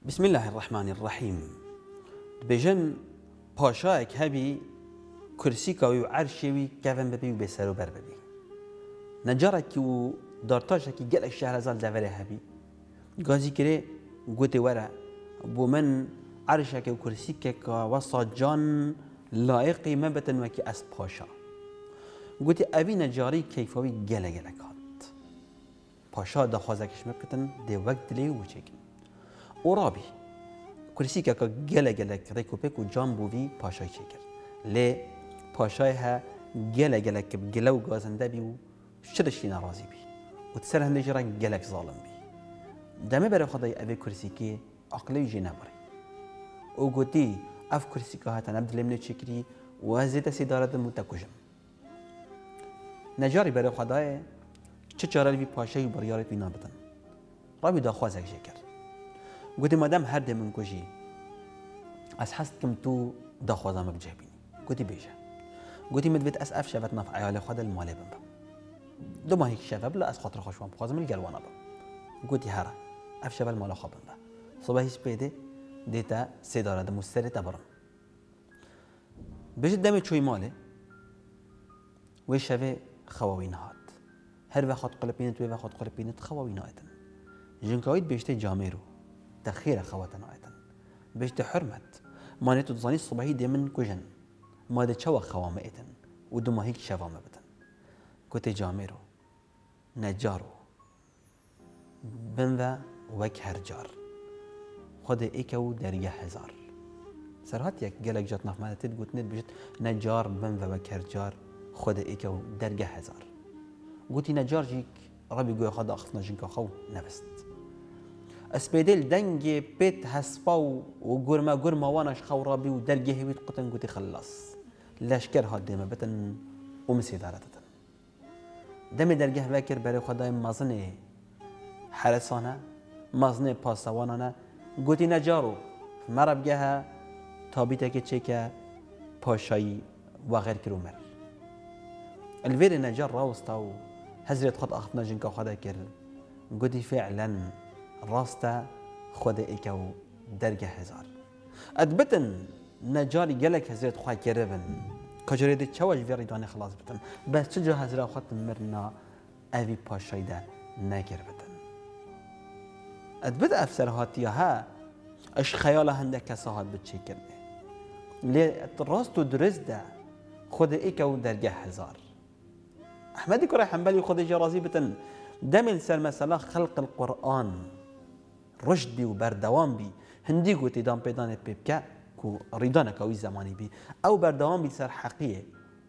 بسم الله الرحمن الرحيم. بجن پاشایک هبی کرسی کاوی و عرشی کفن ببی و بسر و بر ببی. نجارا کی و دارتاش کی گل الشهر زال دوره هبی. گازی کره گوت ورا بومن عرشک و کرسی که وسط جان لایقی مبتن وکی از پاشا. گوت اوی نجاری کیفاوی گله کات. پاشا دخوازکش مکتن دی وقت لیو بچکن. اورابی کرسی که گله ریکوپک و جان بوی پاشای چکر لی پاشای ها گله که گلو گازنده بی و شدشی ناراضی بی و تسر هنده جرا گلک ظالم بی دمه برای خدای اوی کرسی که عقلی جی نبری او گوتی اف کرسی که هاتن عبد المنه چکری و هزیت سیداره دمو تکوشم نجاری برای خدای چه چاره بی پاشای و بریارت بی نابدن رابی داخوازک چکر قلت مادام هرد من كوجي از حست كم تو دخوازا مبجهبيني قلت بيجا قلت مدفت اسف شفت نفعي على خد المالي بنبا دو ما هيك شباب لا اس خاطر خوش بخوازم من القلوانا بم قلت هرا اف شباب المالا خاب بنبا صباحي سبيدي ديتا سيدارة دمو السري تبرم بجد دمي شوي مالي ويشافي خواوين هات هر وقت قلبينت وقت قلبينت خواوين هاتن جنكاويت بيشتي جاميرو تخير خواتنا أيضا باش تحرمت ما نتو تظني الصباحي دي من كوجن ما ده شوا خوامة إتن ودما هيك شوامة بدن كنت جاميرو نجارو بنذا وك هرجار خد إيكو درجة هزار سرهات يك جالك جات نفمانة تقول نت بجت نجار بنذا وك هرجار خد إيكو درجة هزار قلت نجار جيك ربي جوي خد أخفنا جنك خو نفست اسبيدل دنجي بيت هسباو وجرما وانش خورابي ودرجه هيت قطن قلت خلص لاشكر هاد ما بتن ومسي دارتن دم درجه فاكر بري خداي مازني حرسانه مازني باسوانانه قلت نجارو مرب جها تابيتك تشيكا باشاي وغير كرومر الفير نجار راوستاو هزرت خد اخفنا جنكا خدا كر قلت فعلا راستا خود ایکو درجه هزار ادبتن نجاری گلک هزارت خواه کربن کجوری دی چواج ویری دانه خلاص بتن بس چجا هزار خود مرنا اوی پاشایده نگر بتن ادبت افسر هاتیه ها اش خیال هنده کسا هات بچه کرده لی راست و درست ده خود ایکو درجه هزار احمدی که رای حنبلی خود جرازی بتن دمل سر مثلا خلق القرآن رشدی و بردوام بی هندی گوتی دام پیدان پیبکه کو ریدانه کوی زمانی بی او بردوام بی سر حقیه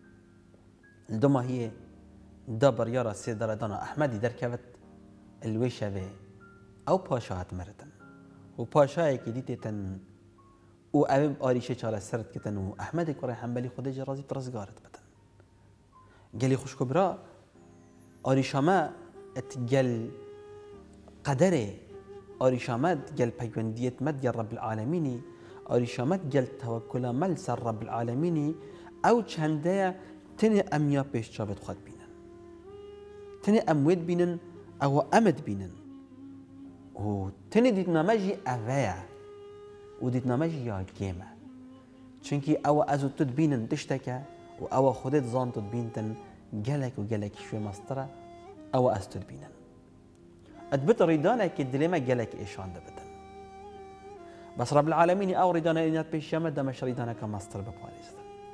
دوما هی دا بریارا سیدار دانا احمدی در کبت الویشه او پاشاهت مرتن و پاشاهی که دیتن او اوی آریشه چاله سرد کتن و احمدی که حنبلی خود جرازی ترزگارت بتن گلی خوش کبرا آریشامه اتگل قدره آریشامت گل پیوندیت مد گل رب العالمینی آریشامت گل توکل مل سر رب العالمینی او چنده تنه امیا پیش چابت خود بینن تنه اموید بینن او امد بینن و تنه دیتنامجی اویا و دیتنامجی یا گیمه چونکی او ازو تد بینن دشتکه و او خودت زان تد بینتن گلک و گلک شوی مستره او از تد بینن ادبت ريدانا كدلما جالك ايشان دبتن بس رب العالمين او ريدانا انات بيشامه دمش ريدانا كماستر بباريس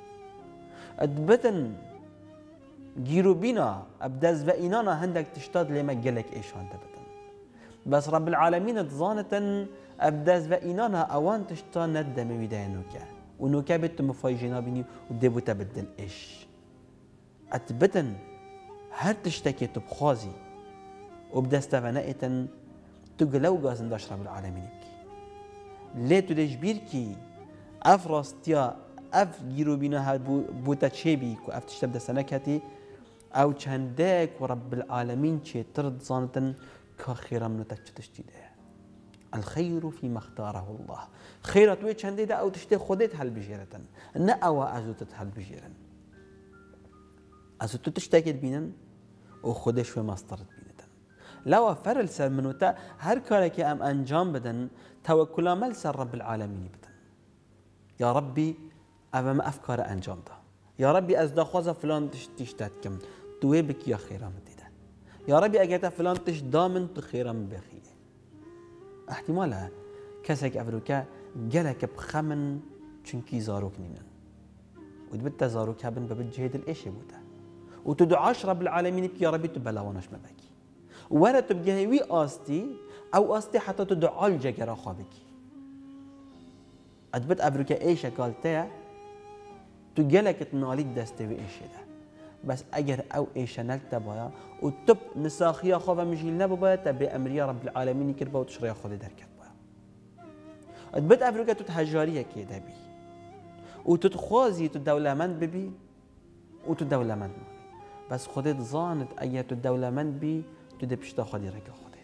ادبتن جيرو بينا ابداز وإنانا هندك تشتاد لما جالك ايشان دبتن بس رب العالمين تظانة ابداز وإنانا اوان تشتاد ندم ويداي نوكا ونوكا بت مفايجينا بيني ودبو تبدل ايش ادبتن هر تشتكي تبخازي وبدست فنائتا تقلو جازن داش رب العالمين بكي ليه تدش بيركي اف راستيا اف جيرو بينا بوتا تشيبي كو اف تشتب دستنكاتي او چندك ورب العالمين چه ترد زانتن كخيرا من تشتده الخير فيما اختاره الله خيرات وي چنده ده او تشته خودت هل بجيرتن نا او ازوتت هل بجيرن ازوتت تشتاكت بينن و خودش و مسترت بينتن لو فرل سر منوتا هر كارك ام انجام بدن توكل عمل سر رب العالمين بدن يا ربي امام افكار انجام ده يا ربي از داخوازه فلان تشتت كم توي بك يا خيرا مديده يا ربي اجت فلان تش دامن تخيرا بخيه احتمالا كسك افروكا جلك بخمن چونكي زاروك نينن ودبت زاروك بن ببجهد الايش بوده وتدعاش رب العالمين بك يا ربي تبلاوناش مبكي ولا تبقى وي استي او استي حتى تدعى الججرا خابك ادبت افروكا ايش قالتها تجلك تناليك دستوي ايش ده بس اجر او ايش نلت بايا وتب نساخيا خوفا مجيل نبو بايا تبي امريا رب العالمين كربا وتشريا خودي دركت بايا ادبت افروكا تتهجاريه كده بي وتتخوازي تدولمند ببي وتدولمند بي بس خودت ظانت ايا تدولمند بي تدبشتا خودي رجا خودي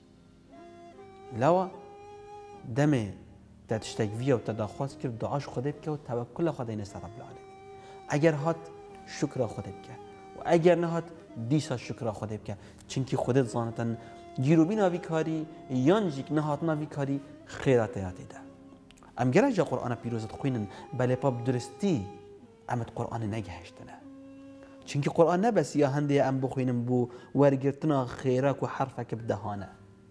لوا دمي تشتاق فيها وتدخواست كرد دعاش خودي بك وتوكل خودي نسر رب العالمين اگر هات شکر خودت بکه و اگر نهات دیسا شکر خودت بکه چونکی خودت زانتن جیروبی ناوی کاری یانجیک نهات ناوی کاری خیرات یاتی ده ام گره جا قرآن پیروزت خوینن بله پا درستی امت قرآن نگهشتنه چونکی قرآن نبس یا هنده ام بخوینن بو ورگرتنا خیراک و حرفک بدهانه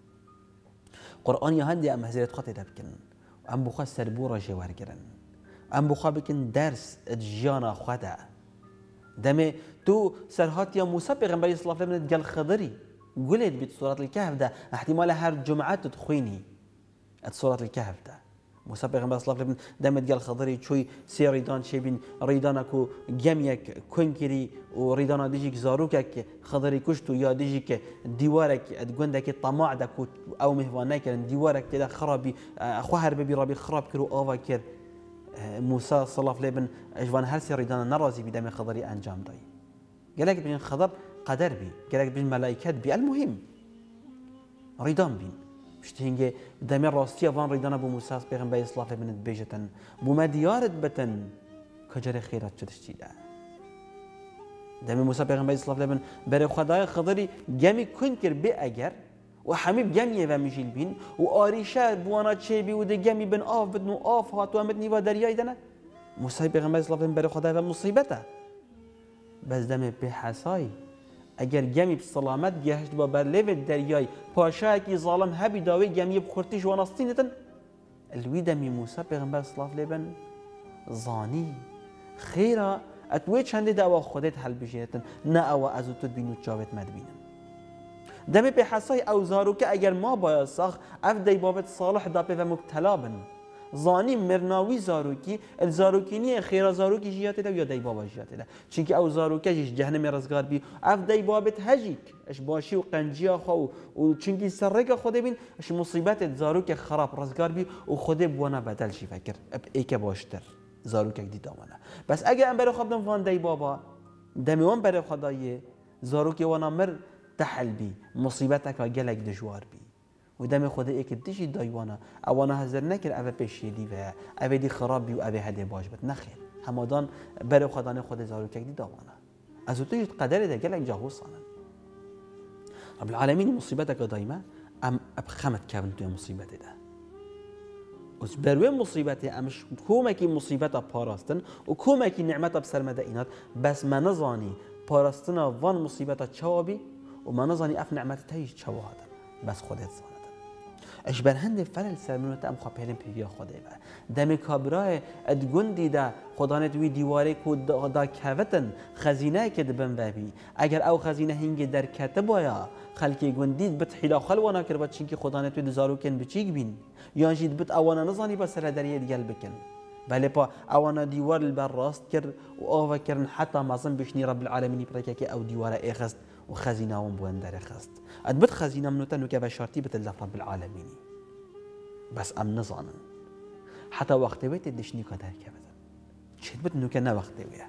قرآن یا هنده ام هزیرت خاطی ده بکن ام بخوا سربورا جوارگرن ام بخوا بکن درس جیانا خدا دمه تو سرهات يا موسى پیغمبر صلی الله علیه و قال خضري قلت بيت سورة الكهف ده احتمال هر جمعة تدخويني سورة الكهف ده موسى پیغمبر صلی الله علیه و دمت قال خضري شوي سي ريدان شيبين ريدانكو جميك كونكري وريدانا ديجيك زاروكك خضري كشتو يا ديجيك ديوارك ادغندك طماع دك او مهوانك ديوارك كده خرابي اخوهر ببي ربي خراب كرو اوفا كر موسى صلى الله عليه وسلم اجوان هر سي ريدانا نرازي بدم خضري انجام داي قالك بين خضر قدر بي قالك بين ملائكات بي المهم ريدان بين بشتهنجي دم راستي وان ريدانا بو موسى پیغمبر صلى الله عليه وسلم بيجتن بو ما ديارت بتن كجر خيرات چدشتي ده دم موسى پیغمبر صلى الله عليه وسلم بر خدای خضري جمي كنكر بي اگر و حميب جميع و مجيل بين و آريشة بوانا چه بي و ده جميع بن آف بدن و آف هات و امد نيوا درياي دنه موسى پیغمبر صلى الله عليه وسلم بر خدای و مصيبته بس دم بحساي اگر جميع بسلامت گهشت با بر لیو دریای پاشا کی ظالم هبی داوی جميع بخورتی جوانستینتن الوی دمی موسى پیغمبر صلى الله عليه وسلم زاني خيرا اتوي چند دوا خودت حل بجیتن نه او ازو تو بینو چاوت مدبینن دم به حسای اوزارو که اگر ما باید ساخ اف دی بابت صالح داپه و مبتلا بن زانی مرناوی زاروکی الزاروکینی خیرا زاروکی جیات ده یا دی بابا جیات ده چونکه او زاروکه جیش جهنم رزگار بی اف دی بابت هجیک اش باشی و قنجیا خو و چونکه سرک خود بین اش مصیبت زاروک خراب رزگار بی و خود بوانا بدل شی فکر اب ایک باشتر زاروکه دی دامنه بس اگر ام برای خودم وان دی بابا دمیوان برای خدای زاروکی وانا مر تحل بي مصيبتك جلك دجوار بي ودم خود ايك تجي دايوانا اوانا هزر نكر اوه پیشي دي و اوه دي خراب بي و اوه هده باش بت نخير همادان برو خدانه خود زاروكك دي داوانا ازو تجي قدر ده جلك جاهو صانا رب العالمين مصيبتك دايما ام ابخمت كابن توي مصيبت ده اس بروي مصيبتي امش كومكي مصيبتا باراستن و كومكي نعمتا بسرمده اينات بس ما نزاني باراستنا وان مصيبتا چوابي وما نظني اف نعمت تيج چوا هذا بس خودت زانت اش بر هند فلل سرمنوت ام خاپلم پیویا خوده با دم کابرای ادگوندی دا خدانت وی دیواره کو دا کوتن خزینه که دبن وبی اگر او خزینه هنگ در کتبایا خلکی گوندید بت حیلا خلوانا کر بچین که خدانت وی دزارو کن بچیک بین یا جید بت اوانا نظانی با سر دریه دیگل بکن بله با اوانا دیوار البر راست کر و آوا کرن حتی مازن بشنی رب العالمین برکه که او دیواره ایخست وخزينة ومبوان دار خست أدبت خزينة منوتا نوكا شرطي بتلا رب العالمين بس أم نظانا حتى وقت بيت الدشني كدار كبدا شد بت نوكا نا وقت ويا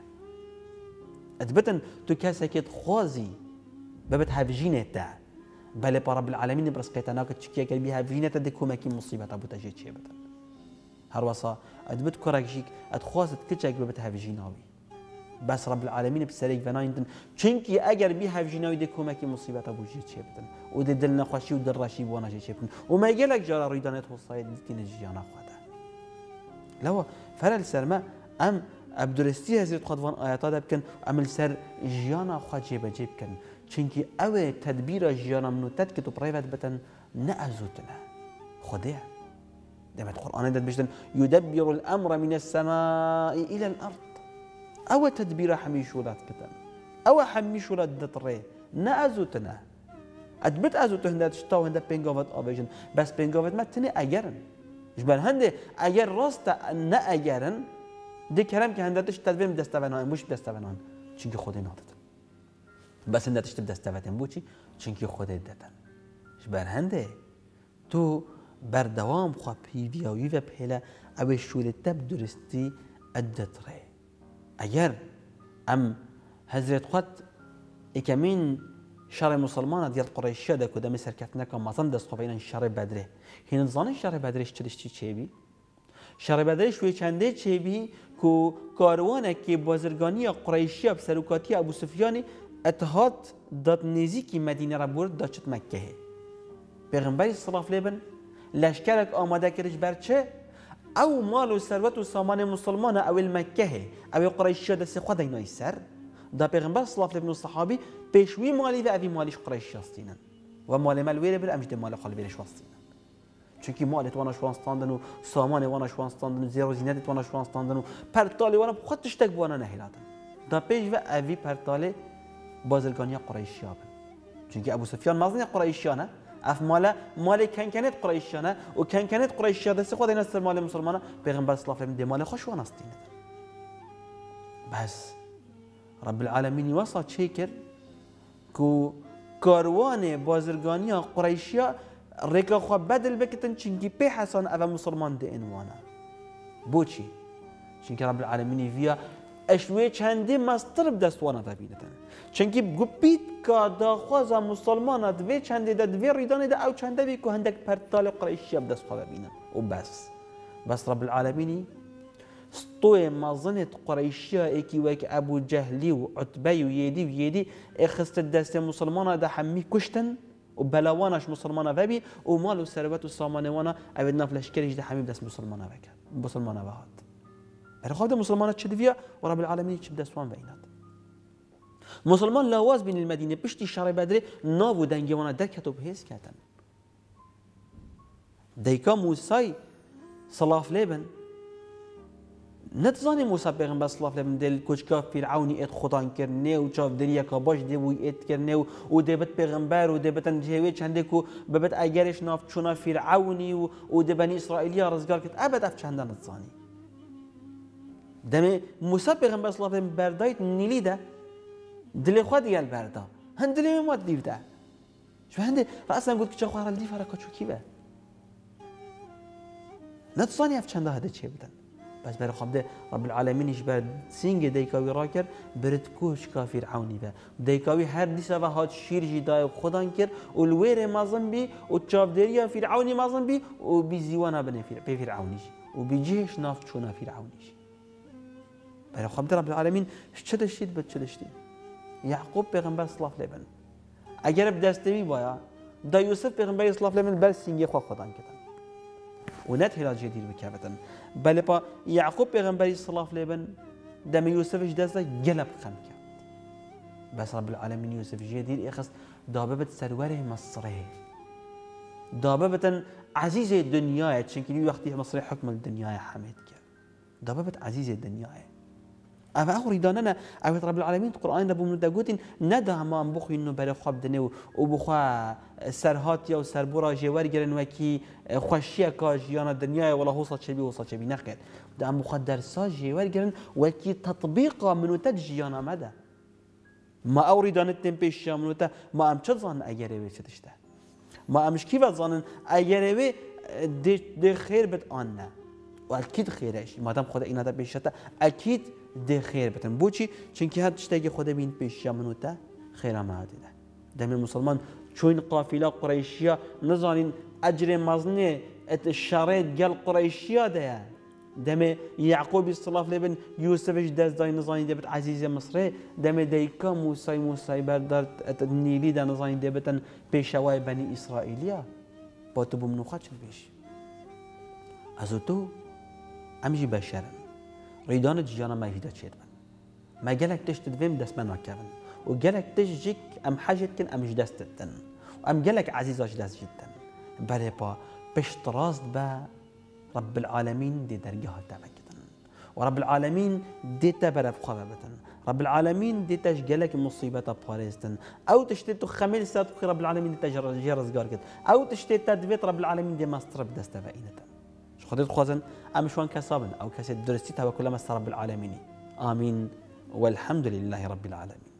أدبتن تو كاسكيت خوازي ببت هافجينة تا بل رب العالمين برسقيتنا كتشكيا قلبي هافجينة دكو ماكي مصيبة أبو تجيت شيبتا هروسا أدبت كراكشيك أتخوازت كتشك ببت هافجيناوي بس رب العالمین بسریک و نایندن چونکی اگر بی هفجینای دی کمکی مصیبت ابوجی چه بدن و دی دل نخوشی و دل رشی بوانا چه بدن و ما گلک جارا رویدانت حصای دیتین جیانا خواده لو فرال سرما ام عبدالرستی حضرت خدوان آیاتا ده بکن عمل سر جیانا خواه جیب جیب کن چونکی اوه تدبیر جیانا منو تد که تو پرایوت بتن نه ازوتنه خديه دمت القرآن ده بيشتن يدبر الأمر من السماء إلى الأرض أو تدبير حميشولات كتن أو حميشولات دتري نأزوتنا أدبت أزوت هندا تشتاو هندا بينغوفت أبيجن بس بينغوفت ما تني أجرن جبال هندي أجر راست نا أجرن دي كلام كهندا تشتدبين بدستوانان مش بدستوانان چونكي خودي نادتن بس هندا تشتب دستوانان بوچي چونكي خودي دتن جبال هندي تو بردوام خواه پیویاوی و پیله او شولته درستی ادتره اگر ام حضرت خود اکمین شر مسلمان دیال قریشی ده کدام سرکتنه که مازن دست خوابین شر بدره هین زان شر بدرش چه بی شر بدرش وی چنده چه بی که کاروانه که بازرگانی قریشی اب سروکاتی ابو سفیانی اتحاد داد نزیکی مدینه را برد داد چت مکه پیغمبری صلاف لیبن لشکرک آماده کردش بر چه؟ او مال و ثروت و سامان مسلمان او المکه او قریشی دست خود اینای سر دا پیغمبر صلی الله علیه و صحابی پیشوی مالی و اوی مالیش قریشی هستینن و مال ملویره بر امجد مال قلبیرش هستینن چونکی مالت وانا شوانستاندن و سامان وانا شوانستاندن و زیر و زینت وانا شوانستاندن و پرتالی وانا خود تشتک وانا نهیلاتن دا پیش و اوی پرتالی بازرگانی قریشی ها چونکی ابو سفیان مازن قریشیانه اف مال کنکنت قریشیانه و کنکنت قریشیانه دست خود این است مال مسلمانه پیغمبر صلی الله علیه و آله مال خوش وانستین بس رب العالمین وصا چه کرد که کاروان بازرگانی قریشیا رکا خو بدل بکتن چنگی پی حسان او مسلمان ده انوانا بوچی چنگی رب العالمین ویا اشوی چندی مستر بدست وانا دبیدتن چنگی گپید که داخوازا مسلمان دوی چندی ده دوی ریدانی ده او چنده بی که هندک پرتال قریشی بدست خوا ببینن و بس رب العالمینی ستوی مازنت قریشی ایکی وک ابو جهلی و عتبی و یدی اخست دست مسلمان ده حمی کشتن و بلاوانش مسلمان وبی و مال و ثروت و سامان وانا او نفلش کریش ده حمی دست مسلمان وکرد مسلمان وهاد برای خود مسلمانات چه دویا و رب العالمین چه بدستوان ویناد مسلمان لواز بین المدینه پشتی شر بدر ناو دنگی وانا در کتب هیز کردن دیکا موسی صلاف لیبن نتزانی موسی پیغمبر صلاف لیبن دل کچکا فرعونی ات خدان کرنه و چاف دریا کا باش دی و ات کرنه و دبت پیغمبر و دبتن جهوی چنده کو ببت اگرش ناف چونا فرعونی و دبنی اسرائیلیا رزگار کت ابد اف چنده نتزانی دم موسی پیغمبر صلی الله علیه و بردایت نیلی ده دل خود یال بردا هند دلی ما دیو ده شو هند راسا گفت که چه خوار دی فرا کچو کی به نتصانی اف چنده هده چه بدن بس برای خود رب العالمینش بر سینگ دیکاوی را کرد برد کوش کافر عونی به دیکاوی هر دیسا و هات شیر جدای خدان کرد و الویر مازن بی و چافدریا فرعونی مازن بی و بی زیوانا بنه فرعونیش و بی جهش نافت چونا فرعونیش برای خود رب العالمین چه داشتید بد چه داشتید یعقوب پیغمبر صلی الله علیه و اگر بدستوی بایا دا یوسف پیغمبر صلی الله علیه و بر سینگ خدان کردن و نت هلا جدیر بکردن بله با یعقوب پیغمبری صلی الله علیه و دم یوسفش دست جلب خم کرد بس رب العالمین یوسف جدیر اخس داببت سروره مصره داببت عزیز دنیای چنکی وقتی مصر حکم الدنیای حمید کرد داببت عزیز دنیای اما اخوری داننا اوت رب العالمین القرآن دبو من دگوتین ندا ما بخوی انه برای خواب دنه و بخوا سرهات یا سربورا جوار گرن وکی خوشیه کاج یا دنیای ولا حوصل شبی نخیر دام بخوا درسا جوار گرن وکی تطبیق منو تجیانا مده ما اوری دانت پیش منو تا ما ام چه زان اگره وی چه دشته ما امش کی زانن اگره وی ده خیر بد آن نه و اکید خیرش مادام خدا اینا دا پیشته اکید ده خیر بتن بوچی چونکی هر تشتگی خدا بین پیش منو تا خیر ما عادله دم مسلمان چون قافله قریشیا نزانین اجر مزنه ات شرایط گل قریشیا ده دم يعقوب الصلاف لبن يوسفش دست داي نزاني دبت عزيز مصري دم ديكا موسى بردار النيلي دا نزاني دبتن بيشواي بني إسرائيليا باتبو منو خاتش البيش أزوتو أمجي بشرن ريدان جيانا ما يفيدا تشيد ما جالك تشتد فيم دست من وكفن وجالك تشجيك أم حاجة كن أمش دستتن وأم جالك عزيزاش دست جدا بله با بشتراز با رب العالمين دي درجها تبكتن ورب العالمين دي تبرف خبابتن رب العالمين دي تشجلك مصيبة باريستن أو تشتت خميل ساتك رب العالمين دي تجرز جاركت أو تشتت تدفيت رب العالمين دي ماسترب دست فائنة شو خديت خوازن أم شوان كسابن أو كسيت درستي تبا كل ما رب العالمين آمين والحمد لله رب العالمين.